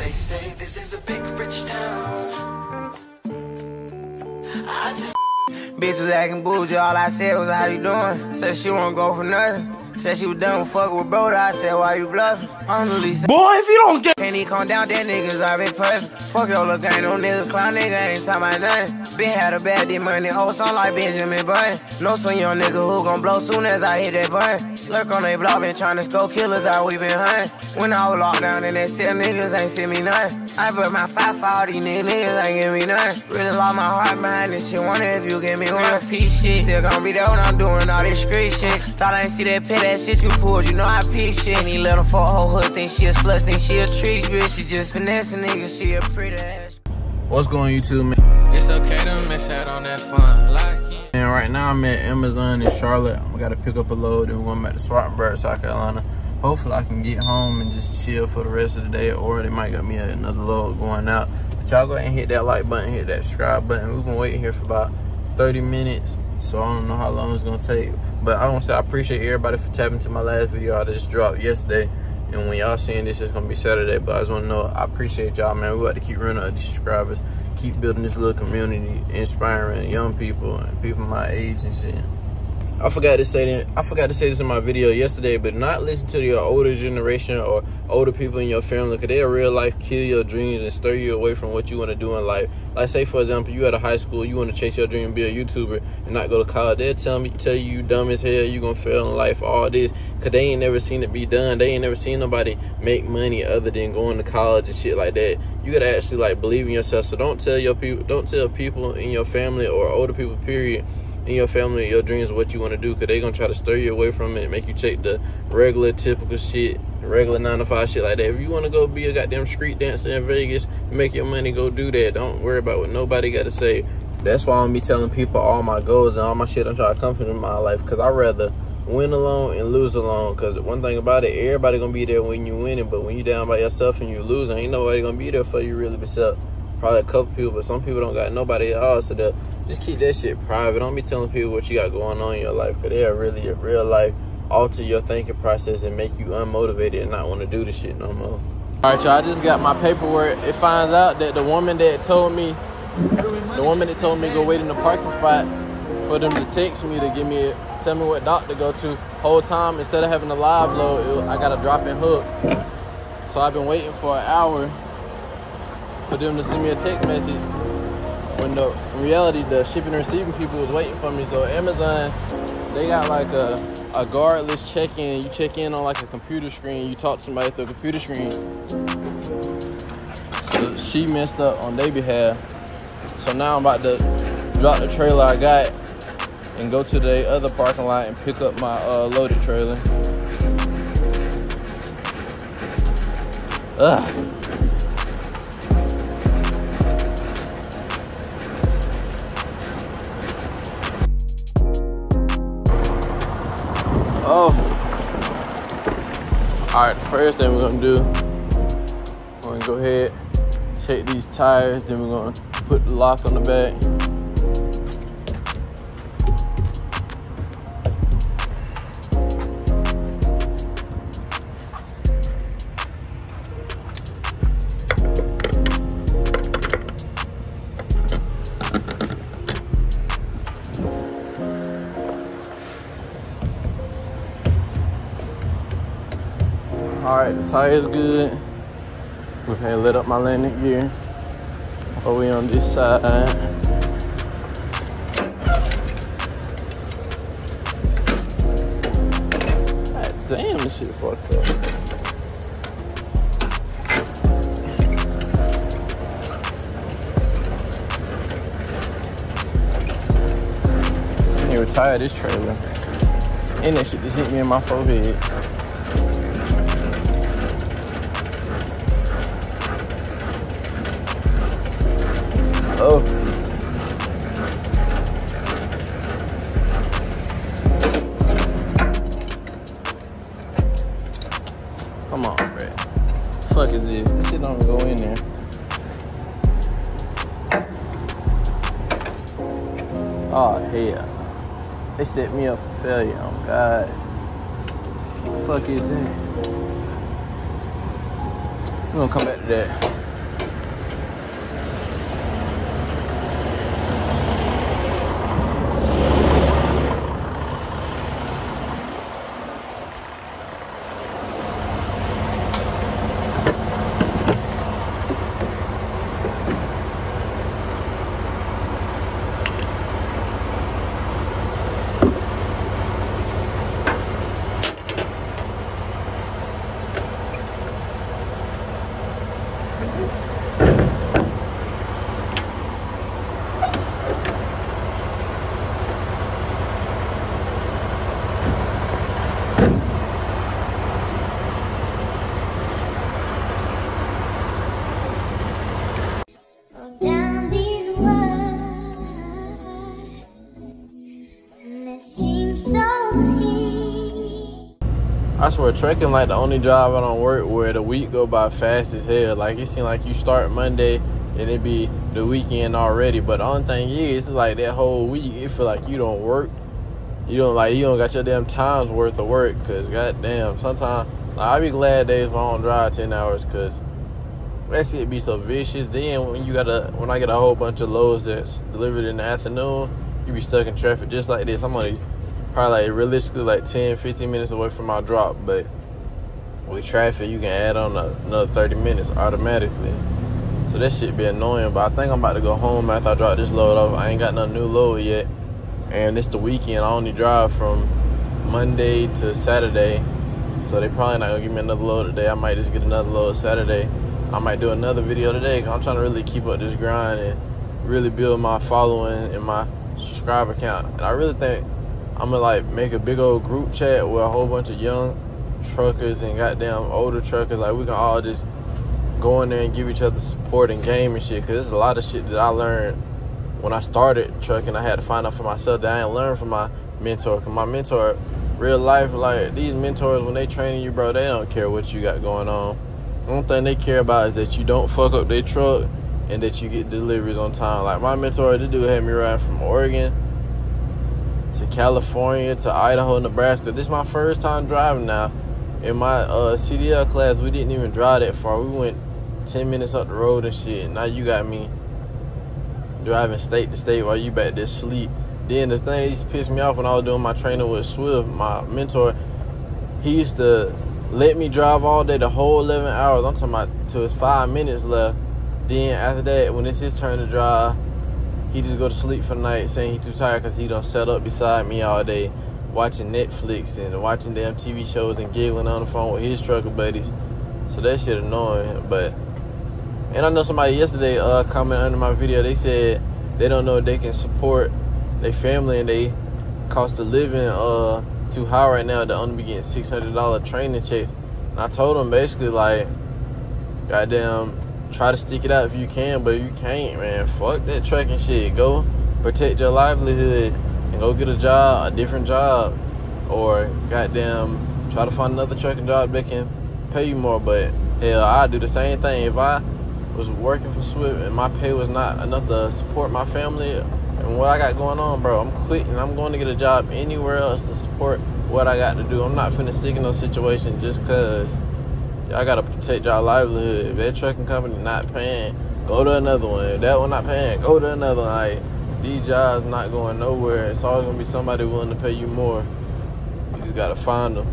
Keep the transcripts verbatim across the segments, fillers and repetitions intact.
They say this is a big rich town. I just Bitch was acting bougie, all I said was how you doing? Said she won't go for nothing. Said she was done with fucking with brother. I said, why you bluffing? I'm the least. Boy, if you don't get. Can't even come down, that niggas already perfect. Fuck your little gang, no niggas, clown nigga ain't talking about nothing. Been had a bad day money, whole song like Benjamin Button. Know some young nigga who gon' blow soon as I hit that button. Lurk on they block, been tryna score killers out, we been hunting. When I was locked down and they said niggas ain't send me nothing. I put my five for all these niggas, niggas ain't give me nothing. Really lost my heart behind this shit, wonder if you give me one piece shit. Still gon' be there when I'm doing all this street shit. Thought I ain't see that pit, that shit you pulled, you know I peep shit. Any little fuck whole hood think she a slut, think she a treat, bitch. She just finessing niggas, she a pretty ass. What's going on, YouTube, man? it's okay to miss out on that fun. Like And right now I'm at Amazon in Charlotte. I gotta pick up a load and we're going back to Spartanburg, South Carolina. Hopefully I can get home and just chill for the rest of the day, or they might get me another load going out. But y'all go ahead and hit that like button, hit that subscribe button. We've been waiting here for about thirty minutes, so I don't know how long it's gonna take. But I want to say I appreciate everybody for tapping to my last video I just dropped yesterday. And when y'all seeing this, it's gonna be Saturday. But I just wanna know, I appreciate y'all, man. We got to keep running up these subscribers, keep building this little community, inspiring young people and people my age and shit. I forgot to say that, I forgot to say this in my video yesterday, but not listen to your older generation or older people in your family, because they'll real life kill your dreams and stir you away from what you want to do in life. Like, say for example, you at a high school, you want to chase your dream and be a YouTuber and not go to college. They'll tell me, tell you you dumb as hell, you gonna fail in life, all this, because they ain't never seen it be done. They ain't never seen nobody make money other than going to college and shit like that. You gotta actually like believe in yourself. So don't tell your people, don't tell people in your family or older people, period, in your family, your dreams, what you want to do, because they're going to try to stir you away from it and make you take the regular, typical shit, regular nine to five shit like that. If you want to go be a goddamn street dancer in Vegas and make your money, go do that. Don't worry about what nobody got to say. That's why I'm be telling people all my goals and all my shit I'm trying to accomplish in my life, because I'd rather win alone and lose alone. Because one thing about it, everybody going to be there when you winning, but when you down by yourself and you losing, ain't nobody going to be there for you really besides probably a couple people, but some people don't got nobody at all. So they'll just keep that shit private. Don't be telling people what you got going on in your life, because they'll really, in real life, alter your thinking process and make you unmotivated and not want to do the shit no more. All right, y'all, I just got my paperwork. It finds out that the woman that told me, the woman that told me to go wait in the parking spot for them to text me to give me, tell me what dock to go to, whole time, instead of having a live load, it, I got a drop and hook. So I've been waiting for an hour for them to send me a text message, when the, in reality the shipping and receiving people was waiting for me. So Amazon, they got like a, a guardless check-in. You check in on like a computer screen, you talk to somebody through a computer screen. So she messed up on their behalf. So now I'm about to drop the trailer I got and go to the other parking lot and pick up my uh, loaded trailer. Ugh. Oh, all right, the first thing we're gonna do, we're gonna go ahead, check these tires, then we're gonna put the lock on the back. All right, the tire's good. We're gonna let up my landing gear. Are we on this side? God damn, this shit fucked up. I need to retire this trailer. And that shit just hit me in my forehead. Oh. Come on, bro. The fuck is this? This shit don't go in there. Oh, hell. They set me up for failure. Oh, God. What the fuck is that? We're gonna come back to that. Down these words, and it seems so clean. I swear, trucking like the only job I don't work where the week go by fast as hell. Like, it seems like you start Monday and it be the weekend already. But the only thing is, it's like that whole week, it feel like you don't work. You don't like you don't got your damn time's worth of work. Cause goddamn, sometimes like, I be glad days when I don't drive ten hours. Cause that shit be so vicious. Then when you gotta, when I get a whole bunch of loads that's delivered in the afternoon, you be stuck in traffic just like this. I'm only probably like realistically like ten, fifteen minutes away from my drop, but with traffic, you can add on a, another thirty minutes automatically. So that shit be annoying. But I think I'm about to go home after I drop this load off. I ain't got no new load yet, and it's the weekend. I only drive from Monday to Saturday, so they probably not gonna give me another load today. I might just get another load Saturday. I might do another video today, cause I'm trying to really keep up this grind and really build my following and my subscriber count. And I really think I'm gonna like make a big old group chat with a whole bunch of young truckers and goddamn older truckers. Like, we can all just go in there and give each other support and game and shit. Cause there's a lot of shit that I learned when I started trucking. I had to find out for myself that I ain't learned from my mentor. Cause my mentor, real life, like these mentors, when they training you, bro, they don't care what you got going on. The only thing they care about is that you don't fuck up their truck and that you get deliveries on time. Like my mentor, this dude had me riding from Oregon to California to Idaho, Nebraska. This is my first time driving now. In my uh, C D L class, we didn't even drive that far. We went ten minutes up the road and shit. Now you got me driving state to state while you back there sleep. Then the thing that used to piss me off when I was doing my training with Swift, my mentor, he used to let me drive all day, the whole eleven hours. I'm talking about till it's five minutes left. Then after that, when it's his turn to drive, he just go to sleep for the night saying he too tired because he done set up beside me all day watching Netflix and watching damn T V shows and giggling on the phone with his trucker buddies. So that shit annoying. But, and I know somebody yesterday uh, commented under my video, they said they don't know if they can support their family and they cost of living uh, too high right now to only be getting six hundred dollar training checks. And I told them basically like, goddamn, try to stick it out if you can, but if you can't, man, fuck that trucking shit. Go protect your livelihood and go get a job, a different job, or goddamn try to find another trucking job that can pay you more. But hell, I do the same thing. If I was working for Swift and my pay was not enough to support my family and what I got going on, bro, I'm quitting. I'm going to get a job anywhere else to support what I got to do. I'm not finna stick in no situation just cause y'all gotta protect y'all livelihood. If that trucking company not paying, go to another one. If that one not paying, go to another one. Like, these jobs not going nowhere. It's always gonna be somebody willing to pay you more. You just gotta find them.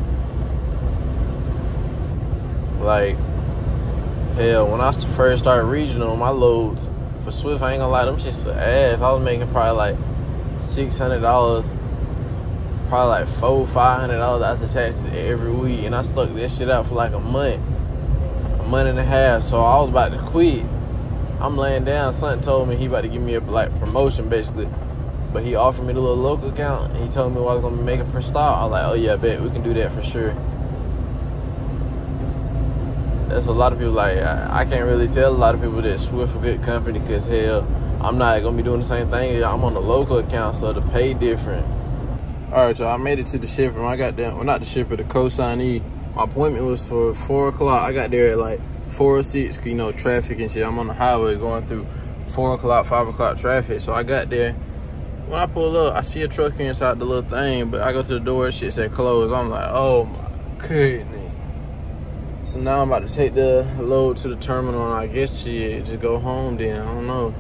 Like, hell, when I first started regional, my loads for Swift, I ain't gonna lie, them shits for ass. I was making probably like six hundred dollars, probably like four, five hundred dollars after taxes every week, and I stuck that shit out for like a month, a month and a half. So I was about to quit. I'm laying down. Son told me he about to give me a like promotion basically, but he offered me the little local account, and he told me what I was gonna be making per stop. I was like, oh yeah, I bet we can do that for sure. That's what a lot of people like. I, I can't really tell a lot of people that Swift a good company because hell, I'm not gonna be doing the same thing. I'm on the local account, so the pay different. All right, y'all, I made it to the shipper. I got there, well, not the shipper, the co-signee. My appointment was for four o'clock. I got there at like four oh six, cause you know, traffic and shit. I'm on the highway going through four o'clock, five o'clock traffic. So I got there. When I pull up, I see a truck inside the little thing, but I go to the door, shit said closed. I'm like, oh my goodness. So now I'm about to take the load to the terminal, and I guess shit, just go home then. I don't know.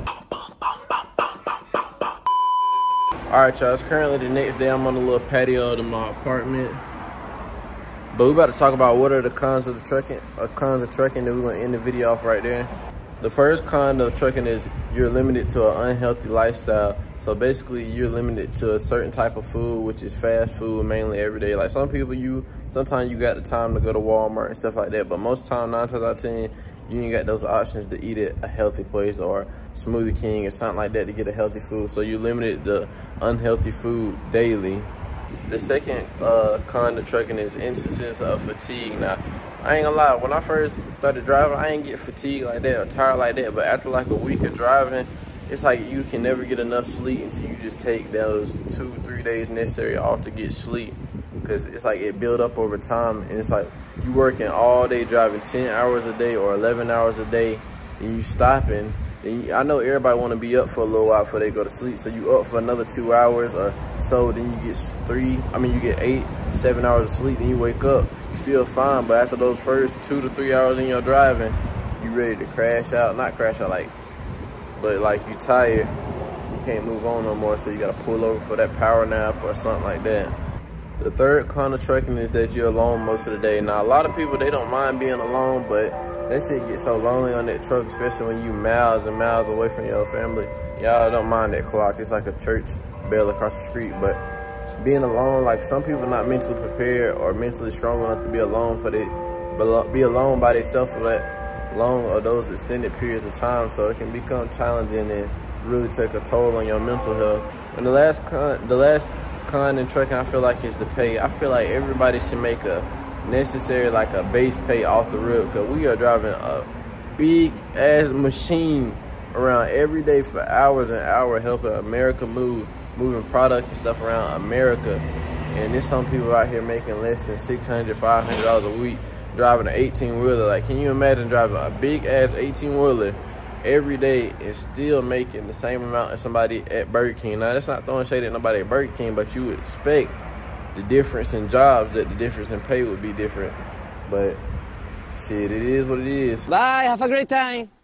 Alright, y'all, it's currently the next day. I'm on the little patio of my apartment. But we about to talk about what are the cons of the trucking, uh, cons of trucking, then we're gonna end the video off right there. The first con of trucking is you're limited to an unhealthy lifestyle. So basically you're limited to a certain type of food, which is fast food, mainly every day. Like some people, you sometimes you got the time to go to Walmart and stuff like that, but most of the time, nine times out of ten, you ain't got those options to eat at a healthy place or Smoothie King or something like that to get a healthy food. So you limited the unhealthy food daily. The second uh, con to trucking is instances of fatigue. Now, I ain't gonna lie, when I first started driving, I ain't get fatigued like that or tired like that. But after like a week of driving, it's like you can never get enough sleep until you just take those two, three days necessary off to get sleep. Because it's like it build up over time, and it's like you working all day driving ten hours a day or eleven hours a day, and you stopping. And you, I know everybody want to be up for a little while before they go to sleep, so you up for another two hours or so, then you get three, I mean you get eight, seven hours of sleep, then you wake up, you feel fine, but after those first two to three hours in your driving, you ready to crash out, not crash out like, but like you tired, you can't move on no more, so you gotta pull over for that power nap or something like that. The third con of trucking is that you're alone most of the day. Now, a lot of people, they don't mind being alone, but that shit gets so lonely on that truck, especially when you miles and miles away from your family. Y'all don't mind that clock. It's like a church bell across the street. But being alone, like some people not mentally prepared or mentally strong enough to be alone for they be alone by themselves for that long or those extended periods of time. So it can become challenging and really take a toll on your mental health. And the last con, the last con in trucking, I feel like, is the pay. I feel like everybody should make a necessary, like a base pay off the rip, because we are driving a big ass machine around every day for hours and hours, helping America move, moving product and stuff around America. And there's some people out here making less than six hundred, five hundred dollars a week driving an eighteen wheeler. Like, can you imagine driving a big ass eighteen wheeler every day and still making the same amount as somebody at Burger King? Now, that's not throwing shade at nobody at Burger King, but you would expect the difference in jobs, that the difference in pay would be different. But shit, it is what it is. Bye, have a great time.